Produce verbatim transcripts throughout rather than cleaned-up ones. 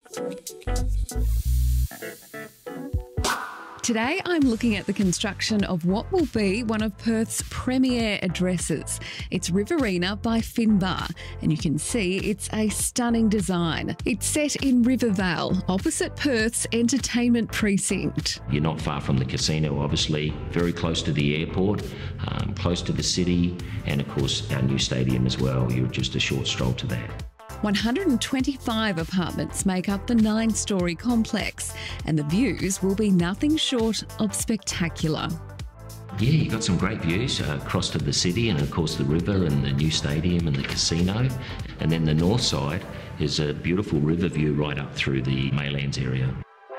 Today I'm looking at the construction of what will be one of Perth's premier addresses. It's Riverena by Finbar, and you can see it's a stunning design. It's set in Rivervale, opposite Perth's entertainment precinct. You're not far from the casino, obviously, very close to the airport, um, close to the city, and of course our new stadium as well. You're just a short stroll to that. one hundred twenty-five apartments make up the nine-storey complex, and the views will be nothing short of spectacular. Yeah, you've got some great views uh, across to the city and of course the river and the new stadium and the casino. And then the north side is a beautiful river view right up through the Maylands area.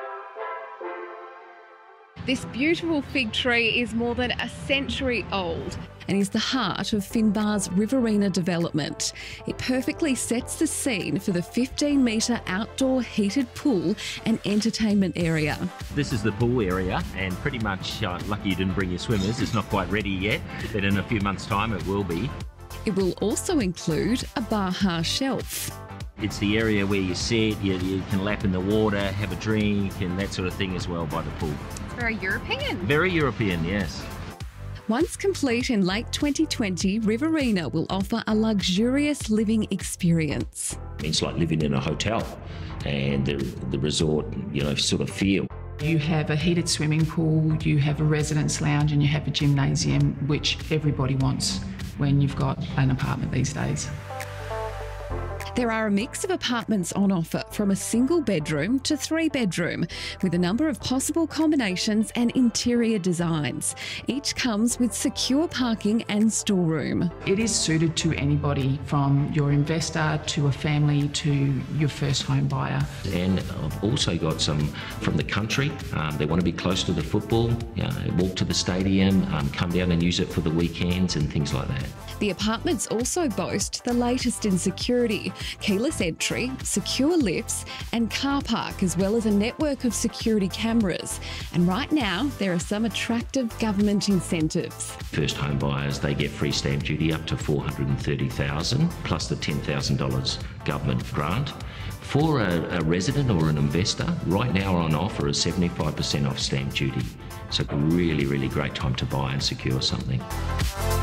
This beautiful fig tree is more than a century old and is the heart of Finbar's Riverena development. It perfectly sets the scene for the fifteen metre outdoor heated pool and entertainment area. This is the pool area, and pretty much uh, lucky you didn't bring your swimmers. It's not quite ready yet, but in a few months' time it will be. It will also include a bar shelf. It's the area where you sit, you, you can lap in the water, have a drink and that sort of thing as well by the pool. It's very European. Very European, yes. Once complete in late twenty twenty, Riverena will offer a luxurious living experience. It's like living in a hotel and the, the resort, you know, sort of feel. You have a heated swimming pool, you have a residence lounge and you have a gymnasium, which everybody wants when you've got an apartment these days. There are a mix of apartments on offer, from a single bedroom to three bedroom, with a number of possible combinations and interior designs. Each comes with secure parking and storeroom. It is suited to anybody, from your investor to a family to your first home buyer. And I've also got some from the country. Um, they want to be close to the football, you know, walk to the stadium, um, come down and use it for the weekends and things like that. The apartments also boast the latest in security: keyless entry, secure lifts and car park, as well as a network of security cameras. And right now, there are some attractive government incentives. First home buyers, they get free stamp duty up to four hundred thirty thousand dollars plus the ten thousand dollars government grant. For a, a resident or an investor, right now on offer is seventy-five percent off stamp duty. So a really, really great time to buy and secure something.